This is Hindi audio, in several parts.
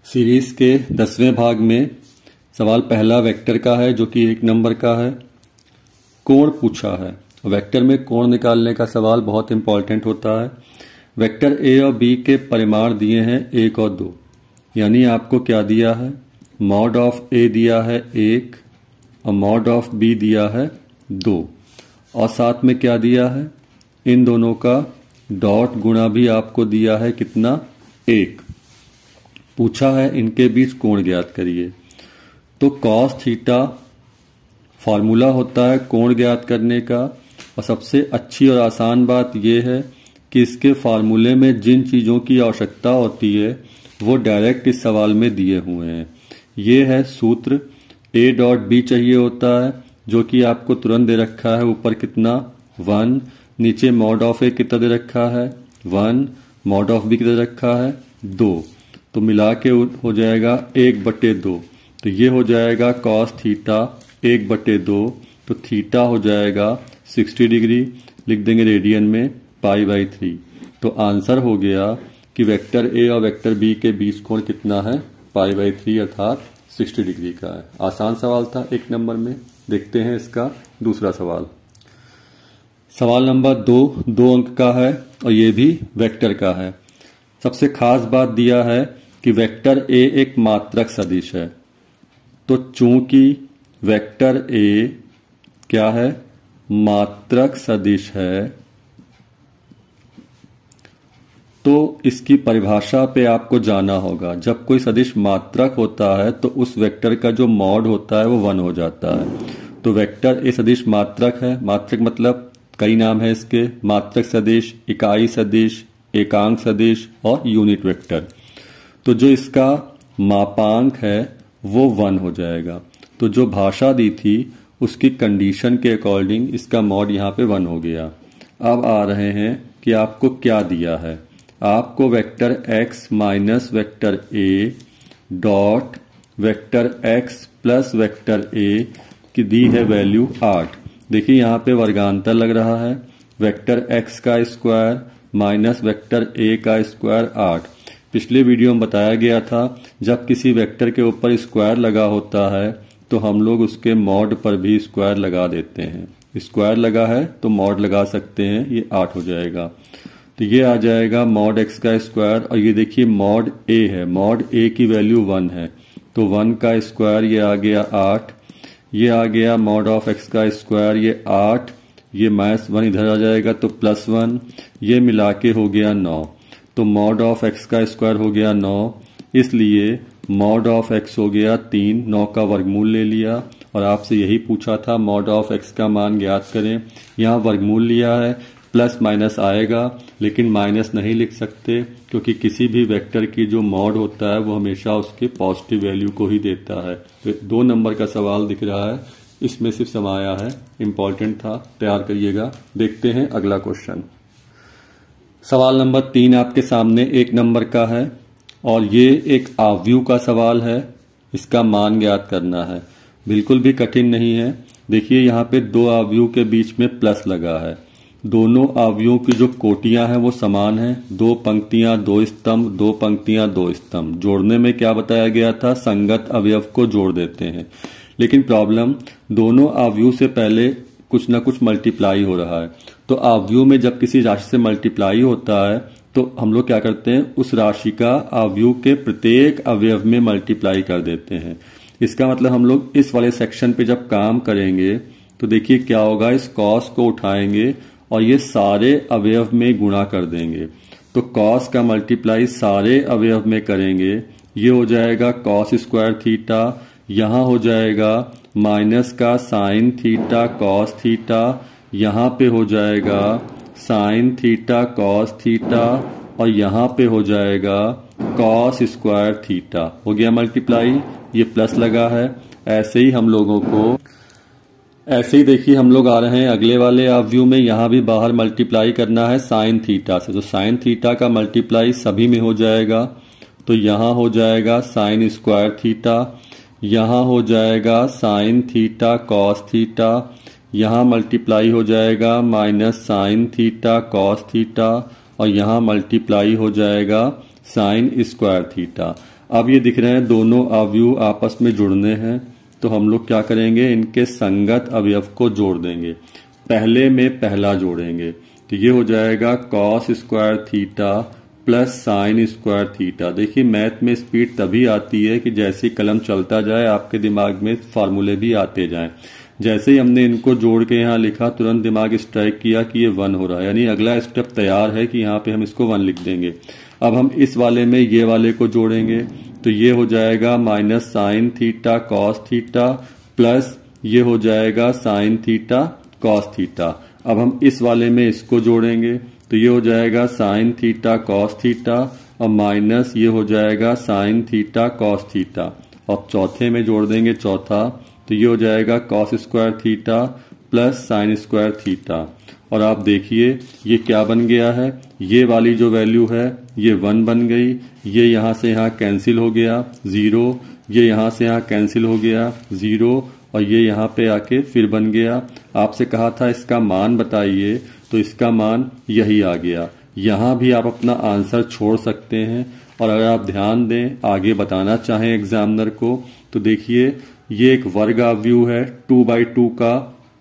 सीरीज के 10वें भाग में सवाल पहला वेक्टर का है जो कि 1 नंबर का है। कोण पूछा है। वेक्टर में कोण निकालने का सवाल बहुत इंपॉर्टेंट होता है। वेक्टर ए और बी के परिमाण दिए हैं 1 और 2, यानी आपको क्या दिया है, मॉड ऑफ ए दिया है 1 और मॉड ऑफ बी दिया है 2 और साथ में क्या दिया है, इन दोनों का डॉट गुणा भी आपको दिया है कितना, 1। पूछा है इनके बीच कोण ज्ञात करिए। तो कॉस थीटा फार्मूला होता है कोण ज्ञात करने का, और सबसे अच्छी और आसान बात यह है कि इसके फार्मूले में जिन चीज़ों की आवश्यकता होती है वो डायरेक्ट इस सवाल में दिए हुए हैं। ये है सूत्र, ए डॉट बी चाहिए होता है जो कि आपको तुरंत दे रखा है, ऊपर कितना 1, नीचे मॉड ऑफ ए कितना दे रखा है 1, मॉड ऑफ बी कितना दे रखा है 2, तो मिला के हो जाएगा 1/2। तो ये हो जाएगा कॉस थीटा 1/2, तो थीटा हो जाएगा 60 डिग्री, लिख देंगे रेडियन में π/3। तो आंसर हो गया कि वेक्टर ए और वेक्टर बी के बीच कोण कितना है, π/3 अर्थात 60 डिग्री का है। आसान सवाल था 1 नंबर में। देखते हैं इसका दूसरा सवाल। सवाल नंबर 2 अंक का है और ये भी वेक्टर का है। सबसे खास बात दिया है कि वेक्टर ए एक मात्रक सदिश है। तो चूंकि वेक्टर ए क्या है, मात्रक सदिश है, तो इसकी परिभाषा पे आपको जाना होगा। जब कोई सदिश मात्रक होता है तो उस वेक्टर का जो मॉड होता है वो 1 हो जाता है। तो वेक्टर ए सदिश मात्रक है। मात्रक मतलब कई नाम है इसके, मात्रक सदिश, इकाई सदिश, एकांक सदिश और यूनिट वेक्टर। तो जो इसका मापांक है वो 1 हो जाएगा। तो जो भाषा दी थी उसकी कंडीशन के अकॉर्डिंग इसका मॉड यहाँ पे 1 हो गया। अब आ रहे हैं कि आपको क्या दिया है। आपको vector x minus vector a dot vector x plus vector a की दी है वैल्यू 8। देखिए यहाँ पे वर्गांतर लग रहा है, वेक्टर x का स्क्वायर माइनस वेक्टर a का स्क्वायर 8। पिछले वीडियो में बताया गया था जब किसी वेक्टर के ऊपर स्क्वायर लगा होता है तो हम लोग उसके मॉड पर भी स्क्वायर लगा देते हैं। स्क्वायर लगा है तो मॉड लगा सकते हैं, ये 8 हो जाएगा। तो ये आ जाएगा मॉड x का स्क्वायर, और ये देखिए मॉड a है, मॉड a की वैल्यू 1 है, तो 1 का स्क्वायर ये आ गया 8, ये आ गया मॉड ऑफ x का स्क्वायर ये 8, ये -1 इधर आ जाएगा तो +1, ये मिला के हो गया 9। तो मॉड ऑफ x का स्क्वायर हो गया 9, इसलिए मॉड ऑफ x हो गया 3, 9 का वर्गमूल ले लिया। और आपसे यही पूछा था मॉड ऑफ x का मान ज्ञात करें। यहाँ वर्गमूल लिया है, प्लस माइनस आएगा, लेकिन माइनस नहीं लिख सकते क्योंकि किसी भी वेक्टर की जो मॉड होता है वो हमेशा उसके पॉजिटिव वैल्यू को ही देता है। तो 2 नंबर का सवाल दिख रहा है, इसमें सिर्फ समाया है, इंपॉर्टेंट था, तैयार करिएगा। देखते हैं अगला क्वेश्चन। सवाल नंबर 3 आपके सामने 1 नंबर का है और ये एक आव्यूह का सवाल है। इसका मान ज्ञात करना है, बिल्कुल भी कठिन नहीं है। देखिए यहाँ पे 2 आव्यूह के बीच में प्लस लगा है। दोनों आव्यूहों की जो कोटियां हैं वो समान हैं, 2 पंक्तियां 2 स्तंभ, 2 पंक्तियां 2 स्तंभ। जोड़ने में क्या बताया गया था, संगत अवयव को जोड़ देते हैं। लेकिन प्रॉब्लम, दोनों आव्यूह से पहले कुछ ना कुछ मल्टीप्लाई हो रहा है। तो आव्यूह में जब किसी राशि से मल्टीप्लाई होता है तो हम लोग क्या करते हैं, उस राशि का आव्यूह के प्रत्येक अवयव में मल्टीप्लाई कर देते हैं। इसका मतलब हम लोग इस वाले सेक्शन पे जब काम करेंगे तो देखिए क्या होगा, इस कॉस को उठाएंगे और ये सारे अवयव में गुणा कर देंगे। तो कॉस का मल्टीप्लाई सारे अवयव में करेंगे, ये हो जाएगा कॉस स्क्वायर थीटा, यहाँ हो जाएगा माइनस का साइन थीटा कॉस थीटा, यहाँ पे हो जाएगा साइन थीटा कॉस थीटा, और यहाँ पे हो जाएगा कॉस स्क्वायर थीटा। हो गया मल्टीप्लाई, ये प्लस लगा है। ऐसे ही हम लोगों को, ऐसे ही देखिए हम लोग आ रहे हैं अगले वाले आव्यूह में। यहाँ भी बाहर मल्टीप्लाई करना है साइन थीटा से, तो साइन थीटा का मल्टीप्लाई सभी में हो जाएगा। तो यहाँ हो जाएगा साइन स्क्वायर थीटा, यहाँ हो जाएगा साइन थीटा कॉस थीटा, यहाँ मल्टीप्लाई हो जाएगा minus sine theta cos theta, और यहाँ मल्टीप्लाई हो जाएगा साइन स्क्वायर थीटा। अब ये दिख रहे हैं दोनों अवयव आपस में जुड़ने हैं, तो हम लोग क्या करेंगे, इनके संगत अवयव को जोड़ देंगे। पहले में पहला जोड़ेंगे तो ये हो जाएगा cos square theta plus sine square theta. देखिए मैथ में स्पीड तभी आती है कि जैसे कलम चलता जाए आपके दिमाग में फार्मूले भी आते जाएं। जैसे ही हमने इनको जोड़ के यहाँ लिखा तुरंत दिमाग स्ट्राइक किया कि ये 1 हो रहा है, यानी अगला स्टेप तैयार है कि यहाँ पे हम इसको 1 लिख देंगे। अब हम इस वाले में ये वाले को जोड़ेंगे तो ये हो जाएगा minus sine theta cos theta plus ये हो जाएगा साइन थीटा कॉस थीटा। अब हम इस वाले में इसको जोड़ेंगे तो ये हो जाएगा साइन थीटा कॉस थीटा और माइनस ये हो जाएगा साइन थीटा कॉस थीटा। अब चौथे में जोड़ देंगे चौथा तो ये हो जाएगा cos square theta plus sine square theta. और आप देखिए ये क्या बन गया है, ये वाली जो वैल्यू है ये 1 बन गई, ये यहाँ से यहाँ कैंसिल हो गया 0, ये यहाँ से यहाँ कैंसिल हो गया 0 और ये यहाँ पे आके फिर बन गया। आपसे कहा था इसका मान बताइए तो इसका मान यही आ गया। यहाँ भी आप अपना आंसर छोड़ सकते हैं और अगर आप ध्यान दें आगे बताना चाहें एग्जामिनर को तो देखिए ये एक वर्ग अवयव है 2/2 का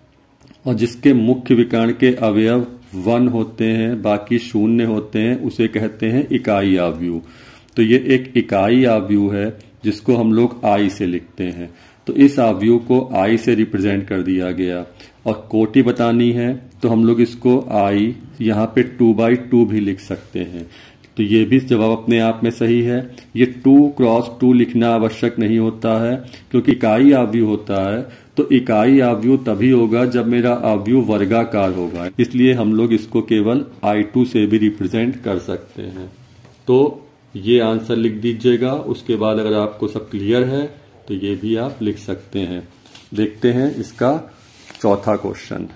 और जिसके मुख्य विकर्ण के अवयव 1 होते हैं बाकी 0 होते हैं, उसे कहते हैं इकाई अवयव। तो ये एक इकाई अवयव है जिसको हम लोग आई से लिखते हैं, तो इस अवयव को आई से रिप्रेजेंट कर दिया गया। और कोटि बतानी है तो हम लोग इसको आई यहाँ पे 2/2 भी लिख सकते हैं, तो ये भी जवाब अपने आप में सही है। ये 2×2 लिखना आवश्यक नहीं होता है क्योंकि इकाई अवयव होता है, तो इकाई अवयव तभी होगा जब मेरा अवयव वर्गाकार होगा, इसलिए हम लोग इसको केवल I2 से भी रिप्रेजेंट कर सकते हैं। तो ये आंसर लिख दीजिएगा, उसके बाद अगर आपको सब क्लियर है तो ये भी आप लिख सकते हैं। देखते हैं इसका चौथा क्वेश्चन।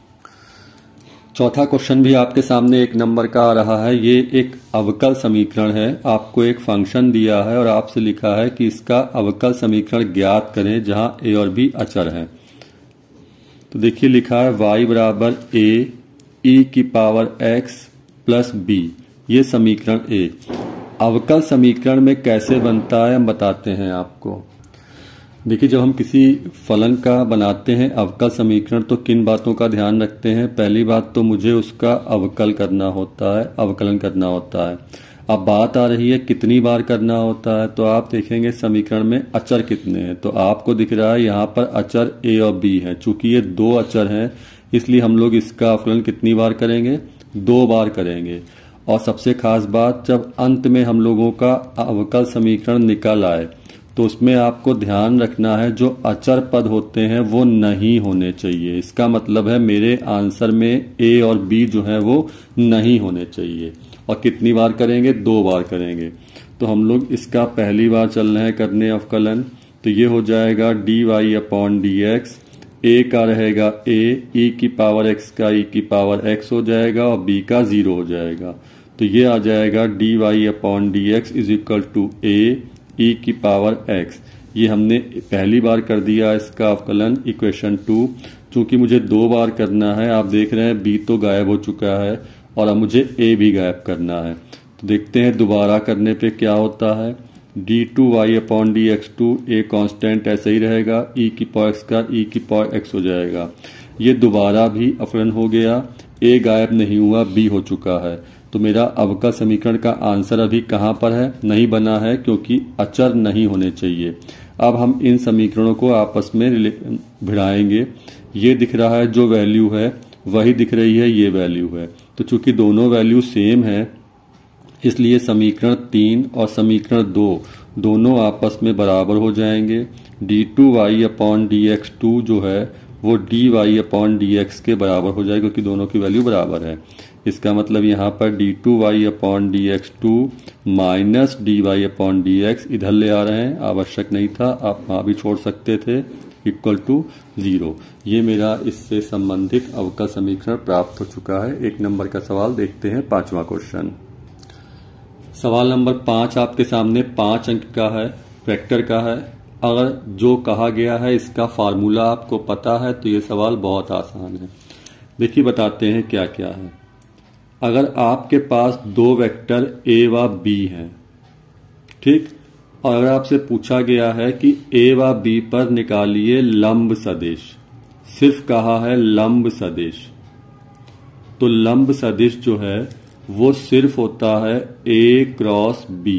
चौथा क्वेश्चन भी आपके सामने 1 नंबर का आ रहा है। ये एक अवकल समीकरण है, आपको एक फंक्शन दिया है और आपसे लिखा है कि इसका अवकल समीकरण ज्ञात करें जहां a और b अचर हैं। तो देखिए लिखा है y बराबर a e की पावर x प्लस b, ये समीकरण a। अवकल समीकरण में कैसे बनता है हम बताते हैं आपको। देखिए जब हम किसी फलन का बनाते हैं अवकल समीकरण तो किन बातों का ध्यान रखते हैं। पहली बात तो मुझे उसका अवकल करना होता है, अवकलन करना होता है। अब बात आ रही है कितनी बार करना होता है, तो आप देखेंगे समीकरण में अचर कितने हैं। तो आपको दिख रहा है यहाँ पर अचर a और b है, चूंकि ये 2 अचर हैं इसलिए हम लोग इसका अवकलन कितनी बार करेंगे, 2 बार करेंगे। और सबसे खास बात जब अंत में हम लोगों का अवकल समीकरण निकल आए तो उसमें आपको ध्यान रखना है जो अचर पद होते हैं वो नहीं होने चाहिए। इसका मतलब है मेरे आंसर में a और b जो है वो नहीं होने चाहिए। और कितनी बार करेंगे, 2 बार करेंगे। तो हम लोग इसका पहली बार चल रहे हैं करने अवकलन, तो ये हो जाएगा dy/dx, a का रहेगा a, e की पावर x का e की पावर x हो जाएगा और b का 0 हो जाएगा। तो ये आ जाएगा dy/dx is equal to a e की पावर x। ये हमने पहली बार कर दिया इसका अवकलन इक्वेशन 2। चूंकि मुझे 2 बार करना है, आप देख रहे हैं b तो गायब हो चुका है और अब मुझे a भी गायब करना है। तो देखते हैं दोबारा करने पे क्या होता है। d2y/dx2, a कांस्टेंट ऐसे ही रहेगा, e की पावर x का e की पावर x हो जाएगा। ये दोबारा भी अवकलन हो गया, a गायब नहीं हुआ, b हो चुका है। तो मेरा अवकल समीकरण का आंसर अभी कहाँ पर है, नहीं बना है क्योंकि अचर नहीं होने चाहिए। अब हम इन समीकरणों को आपस में भिड़ाएंगे। ये दिख रहा है जो वैल्यू है वही दिख रही है ये वैल्यू है, तो चूंकि दोनों वैल्यू सेम है इसलिए समीकरण 3 और समीकरण 2 दोनों आपस में बराबर हो जाएंगे। d2y/dx2 जो है वो dy/dx के बराबर हो जाएगा क्योंकि दोनों की वैल्यू बराबर है। इसका मतलब यहाँ पर d2y/dx2 माइनस dy/dx इधर ले आ रहे हैं, आवश्यक नहीं था, आप वहाँ भी छोड़ सकते थे, इक्वल टू 0। ये मेरा इससे संबंधित अवकल समीकरण प्राप्त हो चुका है। 1 नंबर का सवाल देखते हैं 5वां क्वेश्चन। सवाल नंबर 5 आपके सामने 5 अंक का है, वेक्टर का है। अगर जो कहा गया है इसका फार्मूला आपको पता है तो ये सवाल बहुत आसान है। देखिए बताते हैं क्या क्या है। अगर आपके पास 2 वेक्टर a व b हैं, ठीक, और अगर आपसे पूछा गया है कि ए व बी पर निकालिए लंब सदिश, सिर्फ कहा है लंब सदिश, तो लंब सदिश जो है वो सिर्फ होता है ए क्रॉस बी।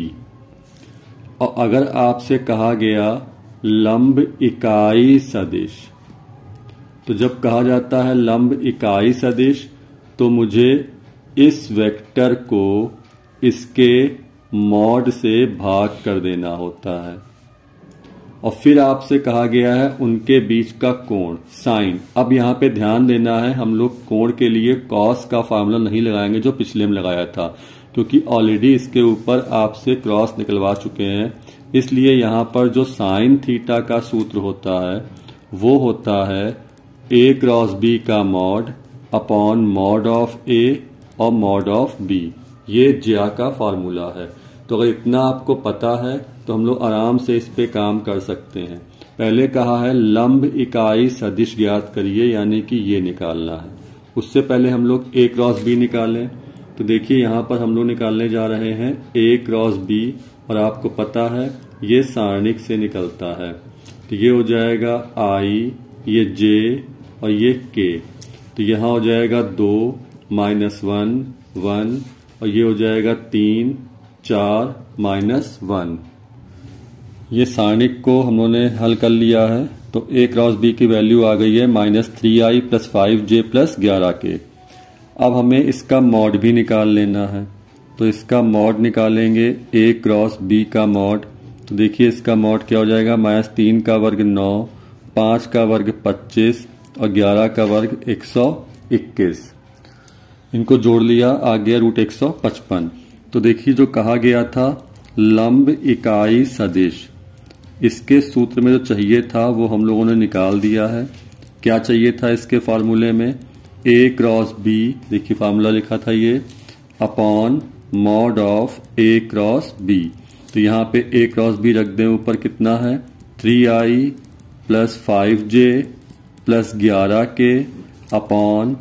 और अगर आपसे कहा गया लंब इकाई सदिश, तो जब कहा जाता है लंब इकाई सदिश तो मुझे इस वेक्टर को इसके मॉड से भाग कर देना होता है। और फिर आपसे कहा गया है उनके बीच का कोण साइन। अब यहाँ पे ध्यान देना है, हम लोग कोण के लिए कॉस का फार्मूला नहीं लगाएंगे जो पिछले में लगाया था, क्योंकि ऑलरेडी इसके ऊपर आपसे क्रॉस निकलवा चुके हैं। इसलिए यहाँ पर जो साइन थीटा का सूत्र होता है वो होता है ए क्रॉस बी का mod upon mod of A और मॉड ऑफ बी। ये ज्या का फार्मूला है। तो अगर इतना आपको पता है तो हम लोग आराम से इस पे काम कर सकते हैं। पहले कहा है लंब इकाई सदिश ज्ञात करिए, यानी कि ये निकालना है। उससे पहले हम लोग ए क्रॉस बी निकालें। तो देखिए यहाँ पर हम लोग निकालने जा रहे हैं ए क्रॉस बी, और आपको पता है ये सारणिक से निकलता है। तो ये हो जाएगा आई, ये जे और ये के। तो यहाँ हो जाएगा 2 -1 1, और ये हो जाएगा 3 4 -1। ये सारणिक को हम लोगों ने हल कर लिया है। तो ए क्रॉस बी की वैल्यू आ गई है -3i + 5j + 11k। अब हमें इसका मॉड भी निकाल लेना है। तो इसका मॉड निकालेंगे ए क्रॉस बी का मॉड। तो देखिए इसका मॉड क्या हो जाएगा, -3 का वर्ग 9, 5 का वर्ग 25 और 11 का वर्ग 121। इनको जोड़ लिया, आ गया √155। तो देखिए जो कहा गया था लंब इकाई सदिश, इसके सूत्र में जो चाहिए था वो हम लोगों ने निकाल दिया है। क्या चाहिए था इसके फार्मूले में, ए क्रॉस बी, देखिए फार्मूला लिखा था ये, upon mod of A cross B. तो यहाँ पे ए क्रॉस बी रख दें, ऊपर कितना है 3i + 5j + 11k अपॉन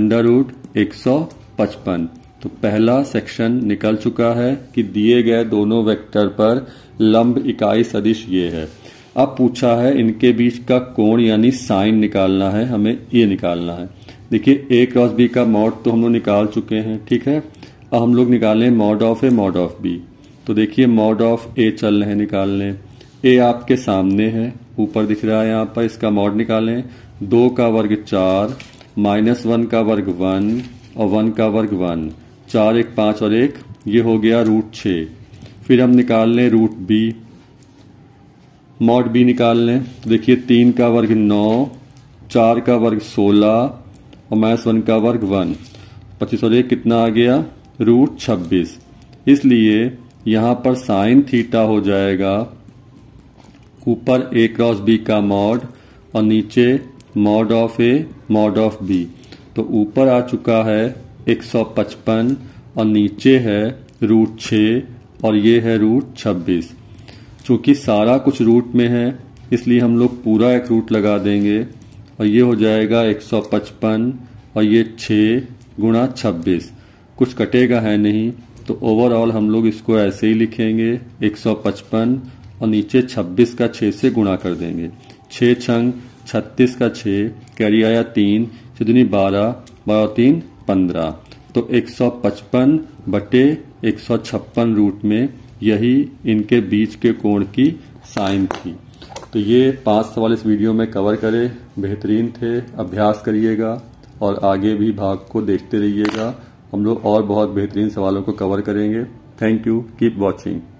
√155। तो पहला सेक्शन निकल चुका है कि दिए गए दोनों वेक्टर पर लंब इकाई सदिश ये है। अब पूछा है इनके बीच का कोण यानी साइन निकालना है, हमें ये निकालना है। देखिए ए क्रॉस बी का मॉड तो हम लोग निकाल चुके हैं, ठीक है। अब हम लोग निकालें mod of A mod of B. तो देखिए मॉड ऑफ ए चल रहे हैं निकालने। ए आपके सामने है, ऊपर दिख रहा है यहाँ पर, इसका मॉड निकालें। 2 का वर्ग 4, -1 का वर्ग 1 और 1 का वर्ग 1, 4 1 5 और 1, ये हो गया √6। फिर हम निकाल लें रूट बी, मॉड बी निकाल लें। देखिए 3 का वर्ग 9, 4 का वर्ग 16 और -1 का वर्ग 1, 25 और 1 कितना आ गया √26। इसलिए यहाँ पर साइन थीटा हो जाएगा ऊपर ए क्रॉस बी का मॉड और नीचे mod of A mod of B. तो ऊपर आ चुका है 155 और नीचे है √6 और ये है √26। चूंकि सारा कुछ रूट में है इसलिए हम लोग पूरा एक रूट लगा देंगे और ये हो जाएगा 155 और ये 6 गुणा 26, कुछ कटेगा है नहीं। तो ओवरऑल हम लोग इसको ऐसे ही लिखेंगे 155 और नीचे 26 का 6 से गुणा कर देंगे। 6 छंग 36 का 6, कैरी आया 3, 6 दूनी 12, 12 और 3 15। तो 155 बटे 156 रूट में यही इनके बीच के कोण की साइन थी। तो ये 5 सवाल इस वीडियो में कवर करे, बेहतरीन थे। अभ्यास करिएगा और आगे भी भाग को देखते रहिएगा। हम लोग और बहुत बेहतरीन सवालों को कवर करेंगे। Thank you, keep watching.